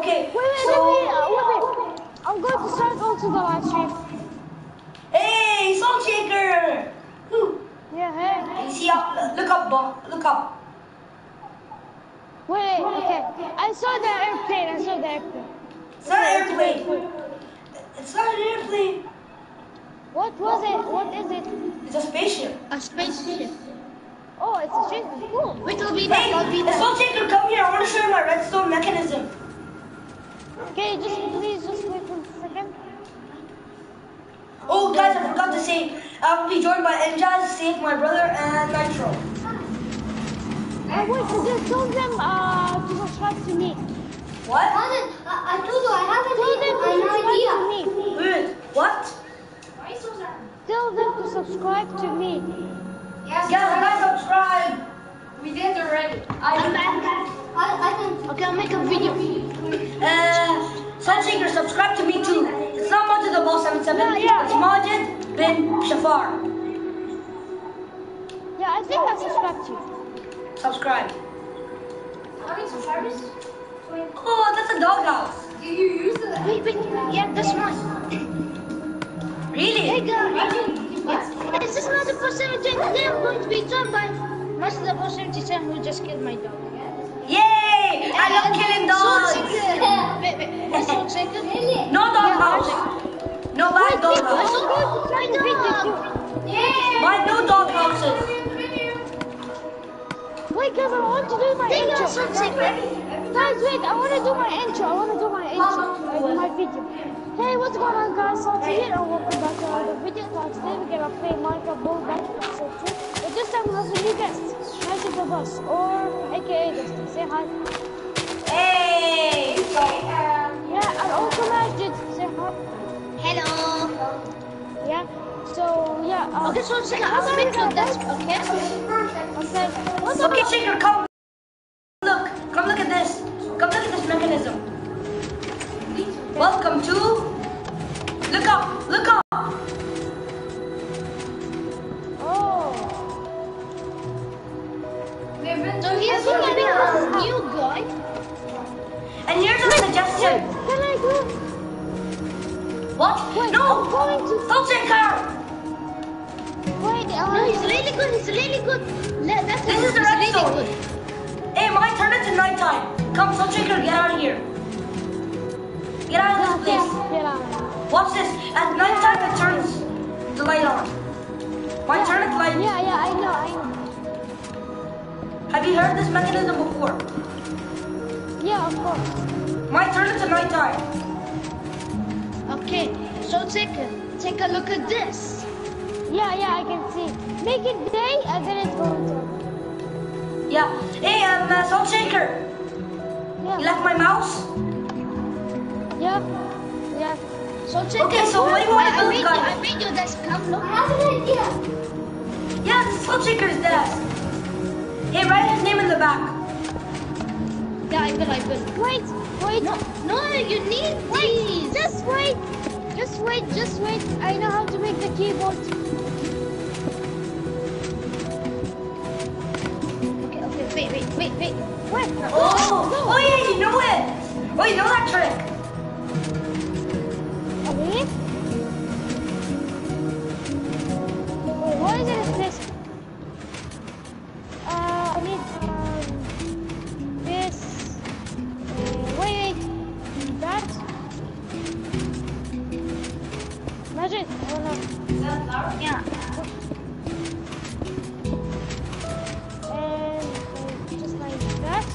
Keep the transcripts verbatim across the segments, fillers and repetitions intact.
Okay. Wait, wait, so, wait, uh, wait, wait. I'm going to start also the live stream. Hey, Salt Shaker! Whew. Yeah, hey. You see up? Look up, Bob. Look up. Wait, okay. I saw the airplane. I saw the airplane. It's not Okay, an airplane. It's not an airplane. What was it? What is it? It's a spaceship. A spaceship. Oh, it's a ship. Cool. Wait, I'll be back. I'll be Hey, back. Salt Shaker, come here. I want to show you my redstone mechanism. Okay, just please just wait one second. Oh, guys, I forgot to say, I will be joined by Enjaz, Safe, my brother, and Nitro. Oh, wait, so just tell them uh, to subscribe to me. What? I, I told you I have Tell them to an subscribe idea. to me. Wait, what? Tell them to subscribe to me. Yes, Guys, guys, subscribe. we did already. I, I'm back. I, I can. Okay, I'll make a video. Uh, Salt Shaker, subscribe to me too. It's not Mod to the Boss seven seven. Yeah, yeah. It's Majid bin Shafar. Yeah, I think I subscribed to you. Subscribe. How many subscribers? Oh, that's a doghouse. Do you use the? Wait, wait. Yeah, that's mine. Really? Hey, guys. Yeah. Is this not the first time today I'm going to be joined by Master the Boss seventy-seven who just killed my dog? Yay! I love killing dogs. Wait, wait. What's Salt Shaker? No doghouse. No bad I doghouse. saw my dog. Yeah. Why no doghouses? Wait, guys, I want to do my They got intro. Salt Shaker. Guys, wait, I want to do my intro. I want to do my intro. I do my video. Hey, what's going on, guys? Salty here, and welcome back to another video. Now, today we're gonna play Minecraft Ball Back episode two. But this time we have a new guest, Magic the Boss, or A K A Dusty. Say hi. Hey! Yeah, and also Magic. Say hi. Hello. Yeah. So yeah. Um, Okay, Salt Shaker, I'll make you this, okay? Okay. What's up? Okay, Shaker, come. Look. Come look at this. Come look at this mechanism. Welcome to... Look up. Look up. Oh. So here's going to be a new guy. And here's a suggestion. Can I do? What? Wait, No! I'm going to. Salt Shaker! Wait. No, Uh, he's really good. He's really good. No, that's This he's is the really redstone. good. Hey, Mike, turn it to nighttime. Come, Salt Shaker, get out of here. Get out of this place. Get out. Watch this. At nighttime, it turns the light on. Mike, turn it to light. Yeah, yeah, I know, I know. Have you heard this mechanism before? Yeah, of course. Mike, turn it to nighttime. Okay, so take a, take a look at this. Yeah, yeah, I can see. Make it day, and then it's going to. Yeah. Hey, um, uh, Salt Shaker. Yeah. You left my mouse? Yeah. Yeah. So take Okay, a so what do you want to I do, made you, guys? I made you this. Come look. I have an idea. Yeah, this is Salt Shaker's desk. Hey, write his name in the back. Yeah, I will, I will. Wait, wait. No, no, you need Wait, these. just wait. Just wait, just wait. I know how to make the keyboard. Okay, okay, wait, wait, wait, wait. Wait. Oh, oh yeah, you know it. Oh, you know that trick. Okay. Wait, what is it? This? Uh, I need um, this. Uh, wait, wait. That. Imagine. Oh no. Yeah. And uh, just like that.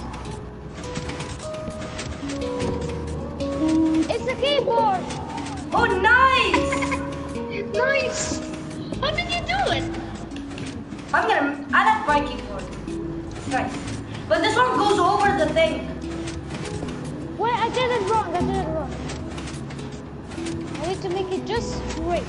It's a keyboard. Oh, nice. Nice. How did you do it? I'm gonna, I like my keyboard. It's nice. But this one goes over the thing. Wait, I did it wrong. I did it wrong. I need to make it just straight.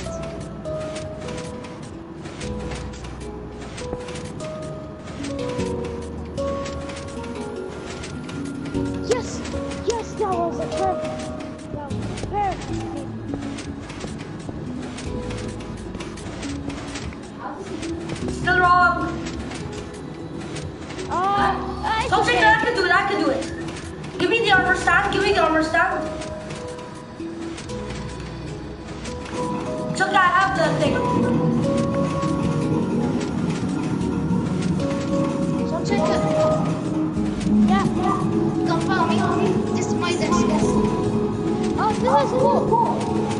Yes, yes, that was a perfect. That was perfect. Still wrong. Uh, Don't it's think okay. I can do it. I can do it. Give me the armor stand. Give me the armor stand. thing. So check it. Yeah. Come follow me. This is my desk. Oh, this is cool.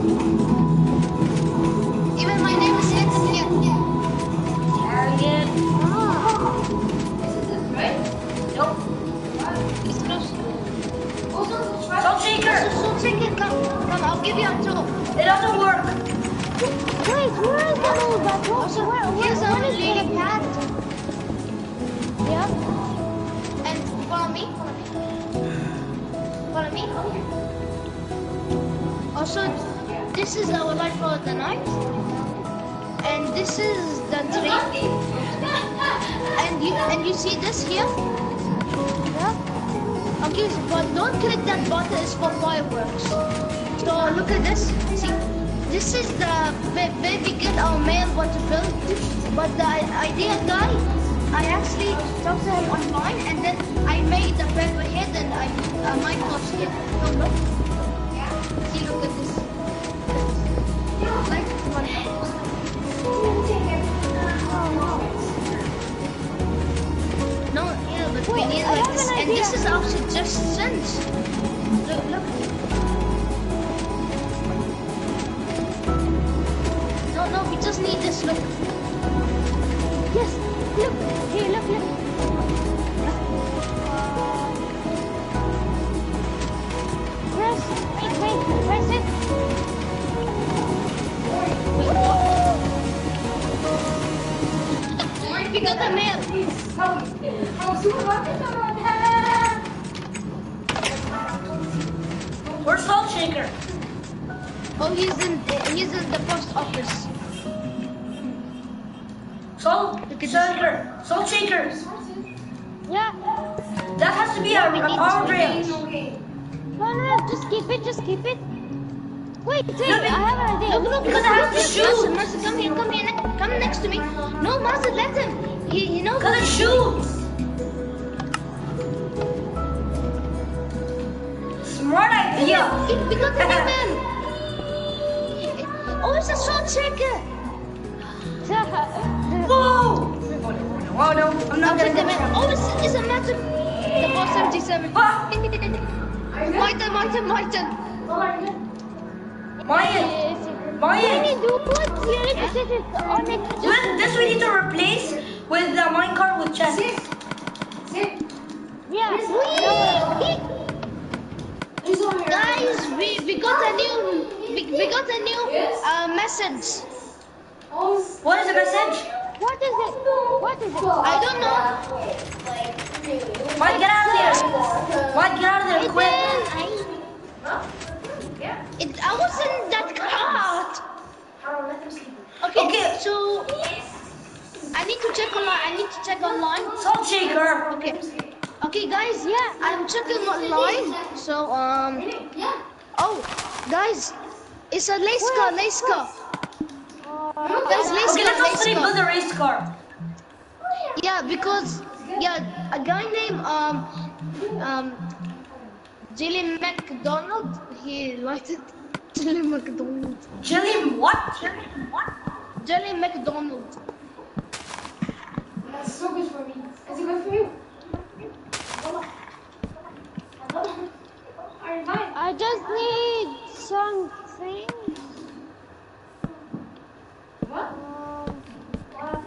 Even my name is written here. Arrogant. Ah. Nope. It's close. Salt shaker. So, so check it. Come, come. I'll give you a tool. It doesn't work. Wait, where is the little battle? Also, Where, where, here's where a is lily it? pad. Yeah. And follow me. Follow me. Also, this is our light for the night. And this is the tree. And you and you see this here? Yeah. Okay, so, but don't click that button, it's for fireworks. So look at this. See, this is the ba- baby kid our male want to build. But the i- idea guy, I actually talked to him online and then I made the paper head and I uh, Minecraft skin. So look. See, look at this. Like Minecraft. No, yeah, but we Wait, need I like have this. an And idea. this is our suggestions. Look, look. No, no, we just need this. Look. Yes. Look. Here, look, look. Uh, press. Wait, wait. Press it. We got the mail. Where's salt shaker? Oh, he's in he's in the post office. Salt Look at shaker. Salt shaker. Yeah. That has to be Yeah, a, we a need power to- rail. No, no, no. Just keep it. Just keep it. Wait, wait. No, I have an idea. Look, look, Because look, I have look, to look, shoot. Master, Master, come here, come here, ne- come next to me. No, Master, let him. He, he knows. Because it shoots. Smart idea. Yeah, we got the new man. Oh, it's a salt shaker. Whoa! Oh no, I'm not I'll gonna check the get man. it. Oh, it's, it's a massive. The boss seventy-seven. Ah! Martin, Martin, Martin. Mayan, When Mayan. you do it, you need to set it on it. With this we need to replace with the minecart with chest. Yeah. Guys, we, we got a new we, we got a new uh, message. What is the message? What is it? What is it? I don't know. Mike, get out of there! Mike, get out of there, quick! It, I was in that cart. Okay, Okay. so I need to check online. I need to check online. Salt shaker! Okay. Okay, guys. Yeah. I'm checking online. So um. Oh, guys, it's a lace car. Lace car. Uh, Guys, lace Okay, car. let's Lace also build car. a race car. Yeah, because yeah, a guy named um um Jilly McDonald. He liked it. Jilly McDonald. Jillian, what? Jillian, what? Jelly McDonald. That's so good for me. Is it good for you? Alright, fine. I just need something. What? Um, What?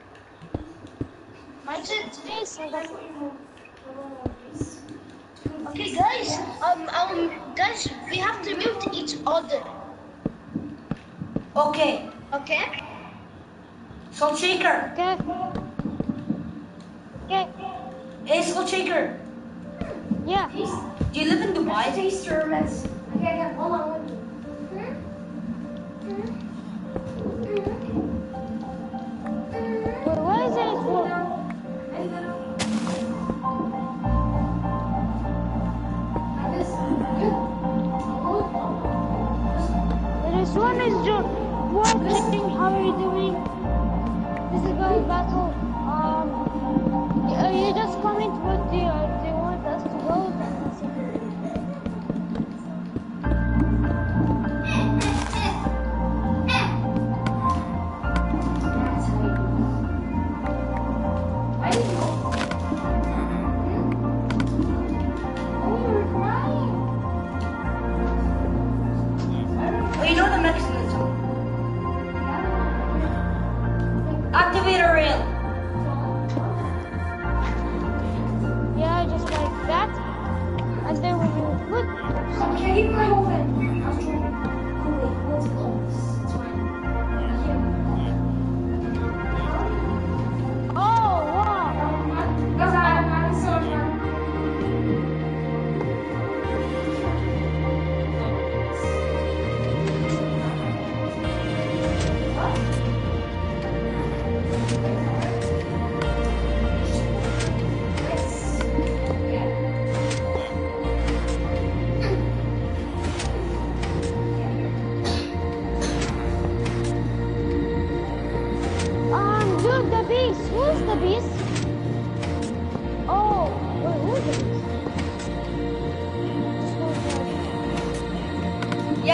That's it. space. I got- Okay, guys. Um, um, guys, we have to mute each other. Okay, Okay? salt shaker. Okay. Okay. Hey, salt shaker. Yeah. Do you live in Dubai? Taster mess. Okay, okay, hold on. Hold on. Wait, what is it for? Like this. Good. This one is just watching. How are you doing? This is going battle. Um, uh, you just comment what do you, do you want us to go?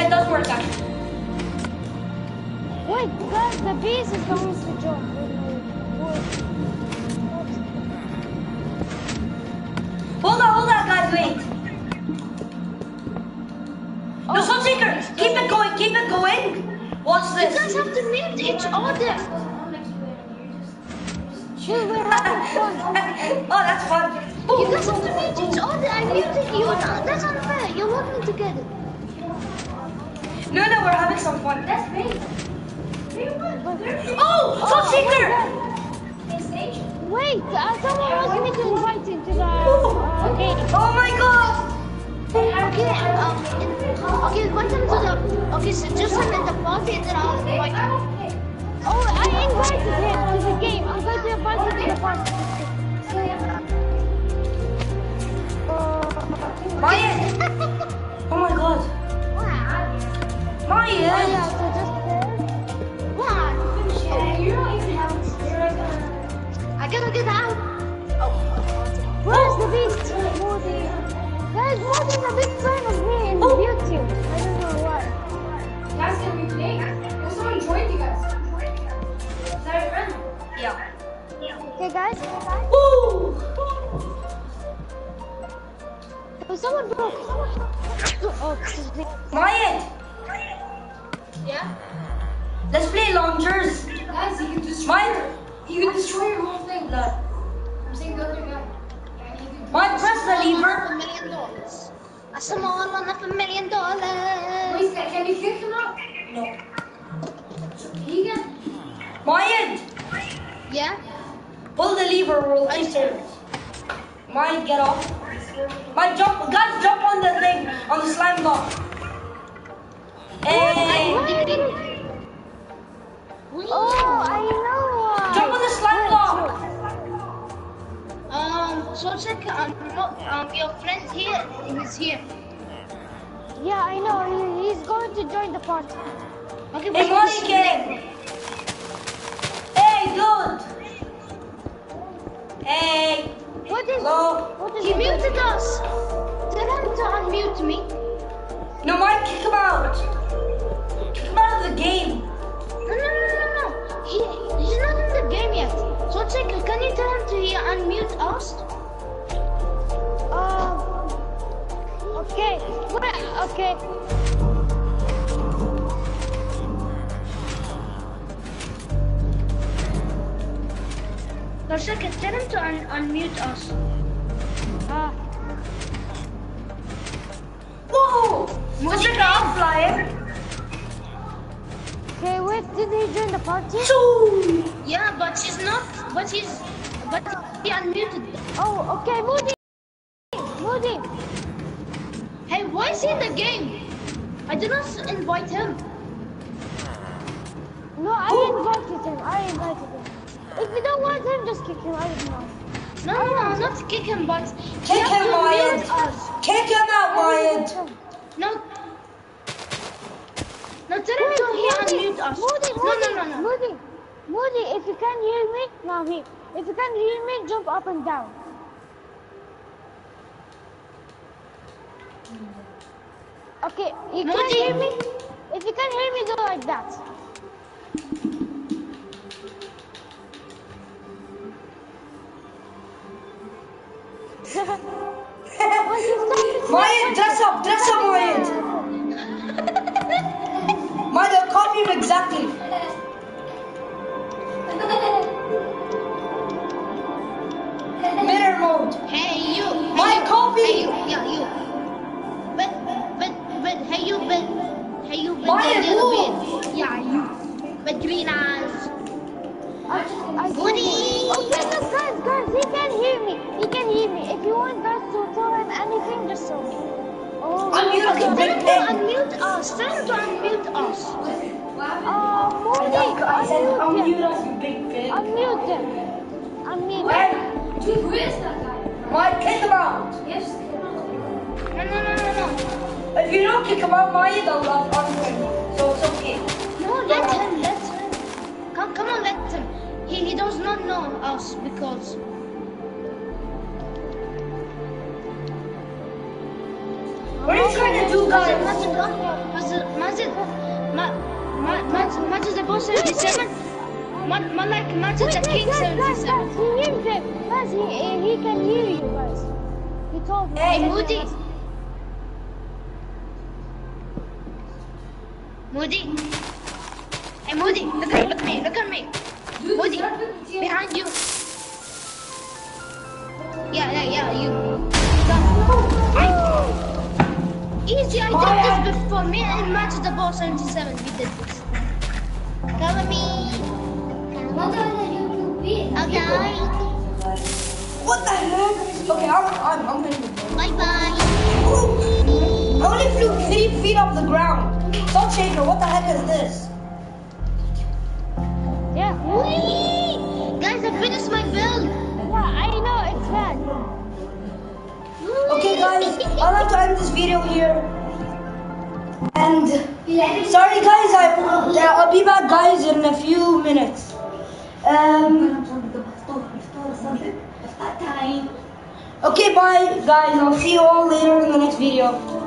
it does work actually. Wait, guys, the beast is going to jump. Hold on, hold on, guys, wait. No, Oh. Sunseeker, keep it going, keep it going. Watch You guys this. have to mute each other. Dude, we're having fun. Oh, that's fun. You guys have to mute each other. I muted you. No, that's unfair. You're working together. No, no, we're having some fun. That's me. Oh, Sunseeker! Wait, uh, someone wants me to invite him to the uh, game. Oh my god! Okay, um, okay, invite him to the. Okay, so just him in the party and then I'll invite him. Oh, I invited him to the game. I'm going to invite him to the party. Mayan! Oh my god. Oh, Mayan! yeah, so just there. What? You don't even have a I gotta get out. Where's the beast? Moody. Guys, Moody's a big fan of me in YouTube. I don't know why. Guys, can we play? Oh, someone joined you guys. Is that your friend? Yeah. Okay, guys. Woo! Oh, someone broke. Oh, excuse me. Mayan! Yeah. Let's play launchers. Guys, you can destroy. Mine? You can destroy your whole thing. No. I'm saying the other guy. Yeah, you can. Mine, press the A lever. million dollars. A small one of a million dollars. Wait, can can you kick him out? No. He can. Mayan! Yeah? Pull the lever, we'll take turns. Mine, get off. Mine, jump. Guys, jump on the thing, on the slime block. Hey! Oh, I know why. Jump on the slime block. Um, so check, um, no, um, your friend here, he's here. Yeah, I know. He, he's going to join the party. Okay, Hey, what's Mike this again. Hey, dude. Hey. What is Hello. What is He it? muted us. Tell him to unmute me. No, Mike, kick him out. Kick him out of the game. No, no, no, no, no. He, he's not in the game yet. So check, can you tell him to he unmute us? Um. Okay. Well, okay. So check, tell him to un unmute us. Ah. Whoa. What's it I'm flying? Okay. Wait. Did he join the party? Choo. Yeah, but she's not, but he's, but he unmuted. Oh. Okay. Moody. Moody. Hey, why is he in the game? I did not invite him. No, I invited him. I invited him. If you don't want him, just kick him. I don't know. No, no, no, not kick him, but Kick you have him, to Mayan. mute us. Kick him out, Mayan. No. No, tell him to he unmute us. Moody, No, Moody, no, no, no. Moody, Moody, if you can hear me, now here. If you can hear me, jump up and down. Okay, you can Moody. hear me? If you can hear me, go like that. Mayan, dress up, dress up, Mayan. Mayan, I'll copy him exactly. Mirror mode. Hey, you. My hey, you. copy. Hey, you. Yeah, you. But, but, but, hey, you, but, hey, you, but, Mayan, the little move. bit. Yeah, you. But green eyes. I, I Woody. Okay, look, guys, guys, he can hear me. He can hear me. If you want guys to tell him anything, just tell me. Oh, Unmute Okay, the tell big him to thing. unmute us. Tell him to unmute us. Uh, Moody, I said, unmute him. unmute us, you big pig. Unmute him. Unmute him. Mayan, Dude, who is that guy? Mayan, kick him out. Yes. No, no, no, no, no. If you don't kick him out, Mayan, I'll love unfriend. So it's okay. No, let him, let him. Come, come on, let him. He, he does not know us because. What are you trying to do, Majid, guys? Majid, Majid, Majid, Majid, Majid the boss seventy-seven. Man, man like Majid the king Guys, guys, seventy-seven. guys, he hears it. Guys, he, he can hear you guys. He told me. Hey, Moody. Moody. Hey, Moody, look at me, look at me, look at me. Moody, behind you. Yeah, yeah, yeah, you. Easy, I did this before. Me and Majid the boss seventy-seven, we did this. Cover me. What are the YouTube videos? Okay. What the heck? Okay, I'm, I'm, I'm gonna go. Bye bye. I only flew three feet off the ground. Salt Shaker, what the heck is this? Yeah. Whee! Guys, I finished my build. Yeah, I know, it's bad. Okay, guys, I'll have to end this video here. And sorry, guys, I, yeah, I'll be back, guys, in a few minutes. Um. Okay, bye, guys. I'll see you all later in the next video.